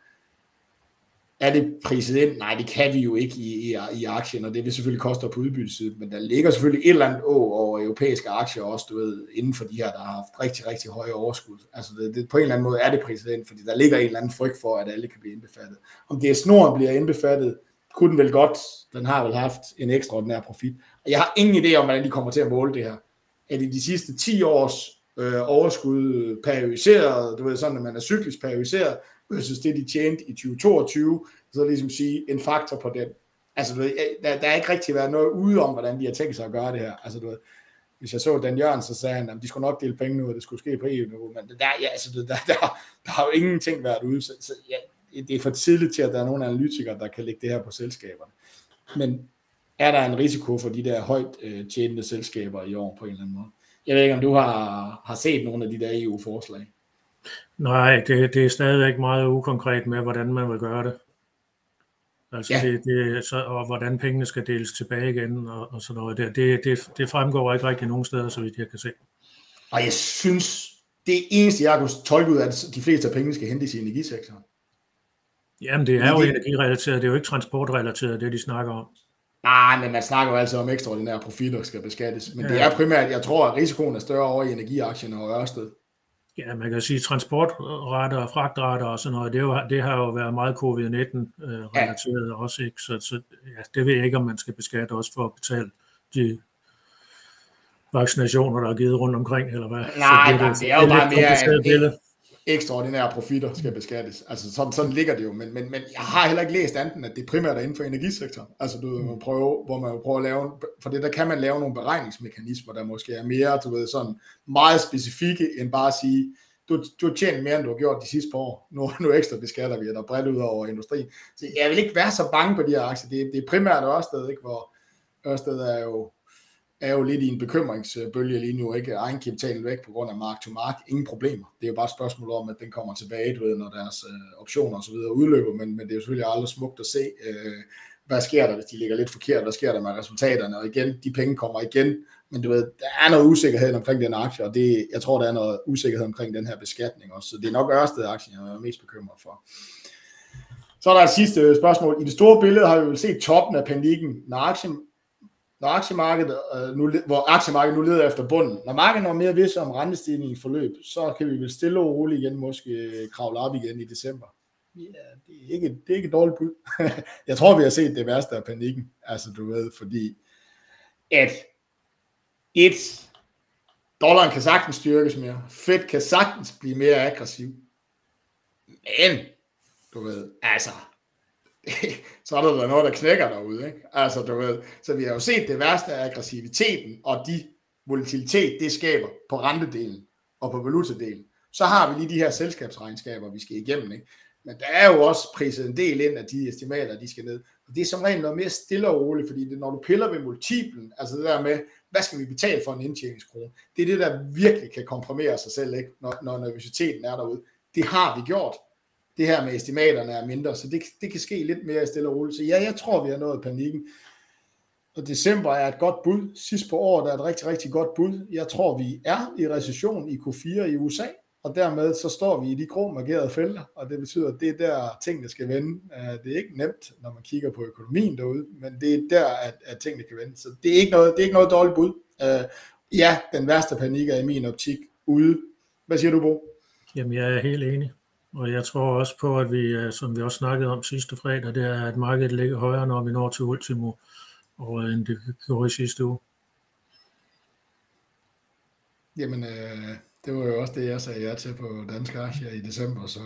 Er det priset ind? Nej, det kan vi jo ikke i aktien, og det vil selvfølgelig koste på udbyttesiden, men der ligger selvfølgelig et eller andet over europæiske aktier også, du ved, inden for de her, der har haft rigtig, rigtig høje overskud. Altså på en eller anden måde er det priset ind, fordi der ligger en eller anden frygt for, at alle kan blive indbefattet. Om det er Norden bliver indbefattet, kunne den vel godt, den har vel haft en ekstraordinær profit. Og jeg har ingen idé om, hvordan de kommer til at måle det her. Er det de sidste 10 års overskud periodiseret, du ved, sådan at man er cyklisk periodiseret, versus det, de tjente i 2022, så ligesom sige en faktor på den. Altså, du ved, der er ikke rigtig været noget ude om, hvordan de har tænkt sig at gøre det her. Altså, du ved, hvis jeg så Dan Jørgensen, så sagde han, at de skulle nok dele penge ud, og det skulle ske på EU-niveau, men der har jo ingenting været ude, så det er for tidligt til, at der er nogle analytikere, der kan lægge det her på selskaberne. Men er der en risiko for de der højt tjenende selskaber i år på en eller anden måde? Jeg ved ikke, om du har set nogle af de der EU-forslag? Nej, det er stadigvæk meget ukonkret med, hvordan man vil gøre det. Altså ja. Og hvordan pengene skal deles tilbage igen og sådan noget der. Det fremgår ikke rigtig nogen steder, så vidt jeg kan se. Og jeg synes, det eneste, jeg kunne tolke ud af, at de fleste af pengene skal hentes i energisektoren. Jamen, det er jo energirelateret, det er jo ikke transportrelateret, det de snakker om. Nej, men man snakker jo altså om ekstraordinære profitter, skal beskattes. Men det er primært, jeg tror, at risikoen er større over i energiaktierne og Ørsted. Ja, man kan sige transportretter og fragtretter og sådan noget, det har jo været meget covid-19-relateret også, ikke? Så ja, det ved jeg ikke, om man skal beskatte også for at betale de vaccinationer, der er givet rundt omkring, eller hvad? Nej, det er jo bare mere ekstraordinære profitter skal beskattes. Altså sådan ligger det jo, men jeg har heller ikke læst andet, at det primært er inden for energisektoren. Altså man prøver at lave, for det der kan man lave nogle beregningsmekanismer, der måske er mere, du ved, sådan meget specifikke, end bare at sige, du har tjent mere, end du har gjort de sidste par år. Nu ekstra beskatter vi, der bredt ud over industrien. Så jeg vil ikke være så bange på de her aktier. Det er primært Ørsted, ikke? Hvor Ørsted er jo lidt i en bekymringsbølge lige nu, ikke? Egenkapitalen væk på grund af mark-to-mark, ingen problemer. Det er jo bare et spørgsmål om, at den kommer tilbage, du ved, når deres optioner og så videre udløber, men det er jo selvfølgelig aldrig smukt at se, hvad sker der, hvis de ligger lidt forkert, hvad sker der med resultaterne, og igen, de penge kommer igen, men du ved, der er noget usikkerhed omkring den aktie, og jeg tror, der er noget usikkerhed omkring den her beskatning også, så det er nok Ørsted-aktien, jeg er mest bekymret for. Så er der et sidste spørgsmål. I det store billede har vi jo set toppen af panikken, hvor aktiemarkedet nu leder efter bunden. Når markedet er mere visse om rentestigning i forløb, så kan vi vel stille og roligt igen måske kravle op igen i december. Ja, det er ikke et dårligt bud. Jeg tror, vi har set det værste af panikken. Altså, du ved, fordi at dollaren kan sagtens styrkes mere. Fed kan sagtens blive mere aggressiv. Men, du ved, altså, så er der noget, der knækker derude, ikke? Altså, du ved, så vi har jo set det værste af aggressiviteten, og de volatilitet, det skaber på rentedelen og på valutadelen. Så har vi lige de her selskabsregnskaber, vi skal igennem, ikke? Men der er jo også priset en del ind af de estimater, de skal ned. Og det er som regel noget mere stille og roligt, fordi når du piller ved multiplen, altså det der med, hvad skal vi betale for en indtjeningskrone, det er det, der virkelig kan komprimere sig selv, ikke? Når nervøsiteten er derude. Det har vi gjort. Det her med estimaterne er mindre, så det kan ske lidt mere stille og roligt. Så ja, jeg tror, vi har nået panikken. Og december er et godt bud. Sidst på året er et rigtig, rigtig godt bud. Jeg tror, vi er i recession i Q4 i USA, og dermed så står vi i de grå markerede felter, og det betyder, at det er der tingene skal vende. Det er ikke nemt, når man kigger på økonomien derude, men det er der, at tingene kan vende. Så det er ikke noget dårligt bud. Ja, den værste panik er i min optik ude. Hvad siger du, Bo? Jamen, jeg er helt enig. Og jeg tror også på, at vi, som vi også snakkede om sidste fredag, det er, at markedet ligger højere, når vi når til ultimo, og end det gjorde i sidste uge. Jamen, det var jo også det, jeg sagde ja til på danske aktier i december, så,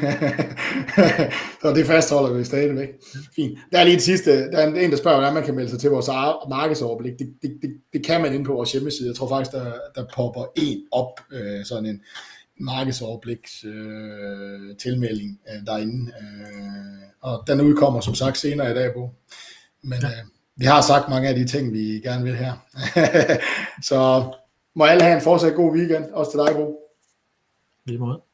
så det fastholder vi stadigvæk. Fint. Der er lige det sidste. Der er en, der spørger, hvordan man kan melde sig til vores markedsoverblik. Det kan man inde på vores hjemmeside. Jeg tror faktisk, der popper en op, sådan en markedsoverbliks tilmelding derinde. Og den udkommer som sagt senere i dag, Bo. Men vi har sagt mange af de ting, vi gerne vil her. Så må alle have en fortsat god weekend. Også til dig, Bo. Lige måde.